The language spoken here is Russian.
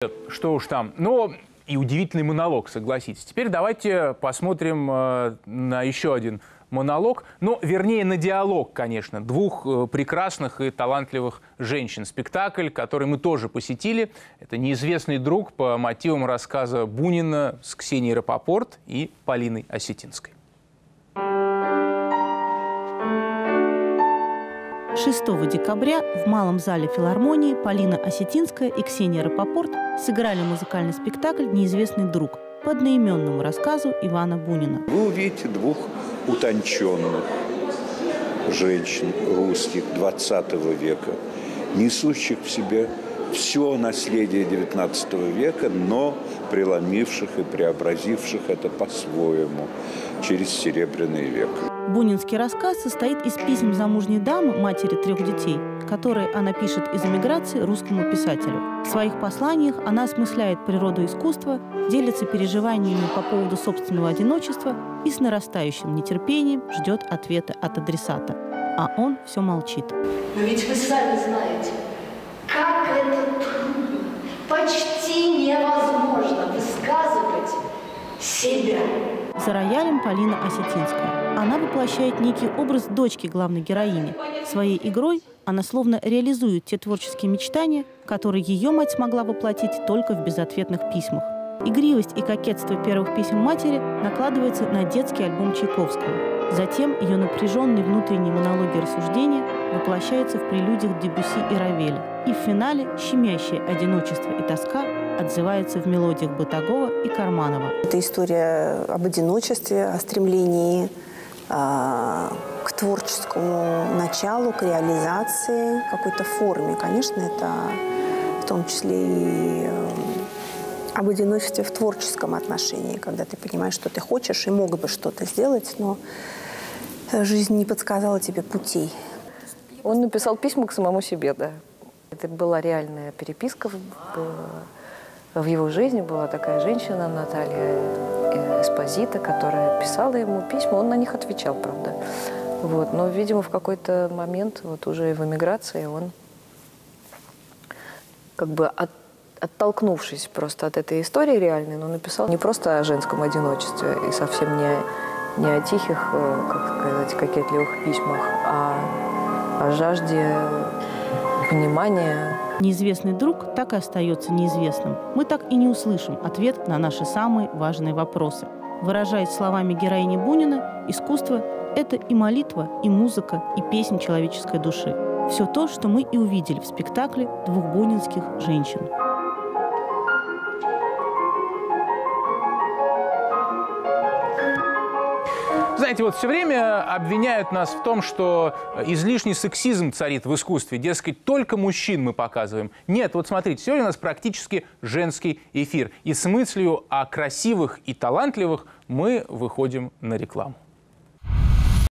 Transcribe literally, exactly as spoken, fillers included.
Что уж там. Но и удивительный монолог, согласитесь. Теперь давайте посмотрим э, на еще один монолог. Ну, вернее, на диалог, конечно, двух э, прекрасных и талантливых женщин. Спектакль, который мы тоже посетили. Это «Неизвестный друг» по мотивам рассказа Бунина с Ксенией Рапопорт и Полиной Осетинской. шестого декабря в Малом зале филармонии Полина Осетинская и Ксения Рапопорт сыграли музыкальный спектакль «Неизвестный друг» по одноименному рассказу Ивана Бунина. Вы увидите двух утонченных женщин русских двадцатого века, несущих в себе все наследие девятнадцатого века, но преломивших и преобразивших это по-своему через Серебряный век. Бунинский рассказ состоит из писем замужней дамы, матери трех детей, которые она пишет из эмиграции русскому писателю. В своих посланиях она осмысляет природу искусства, делится переживаниями по поводу собственного одиночества и с нарастающим нетерпением ждет ответа от адресата. А он все молчит. Но ведь вы сами знаете, как это трудно, почти невозможно высказывать себя. За роялем Полина Осетинская. Она воплощает некий образ дочки главной героини. Своей игрой она словно реализует те творческие мечтания, которые ее мать смогла воплотить только в безответных письмах. Игривость и кокетство первых писем матери накладывается на детский альбом Чайковского. Затем ее напряженные внутренние монологи и рассуждения воплощаются в прелюдиях Дебюсси и Равеля. И в финале щемящее одиночество и тоска отзывается в мелодиях Батагова и Карманова. Это история об одиночестве, о стремлении э, к творческому началу, к реализации, какой-то форме. Конечно, это в том числе и э, об одиночестве в творческом отношении, когда ты понимаешь, что ты хочешь и мог бы что-то сделать, но жизнь не подсказала тебе путей. Он написал письма к самому себе, да. Это была реальная переписка в, в его жизни. Была такая женщина, Наталья Эспозита, которая писала ему письма. Он на них отвечал, правда. Вот. Но, видимо, в какой-то момент, вот уже в эмиграции, он как бы от, оттолкнувшись просто от этой истории реальной, но написал не просто о женском одиночестве и совсем не, не о тихих, как сказать, кокетливых письмах, а о жажде внимания. Неизвестный друг так и остается неизвестным. Мы так и не услышим ответ на наши самые важные вопросы. Выражаясь словами героини Бунина, искусство – это и молитва, и музыка, и песнь человеческой души. Все то, что мы и увидели в спектакле двух бунинских женщин. Знаете, вот все время обвиняют нас в том, что излишний сексизм царит в искусстве. Дескать, только мужчин мы показываем. Нет, вот смотрите, сегодня у нас практически женский эфир. И с мыслью о красивых и талантливых мы выходим на рекламу.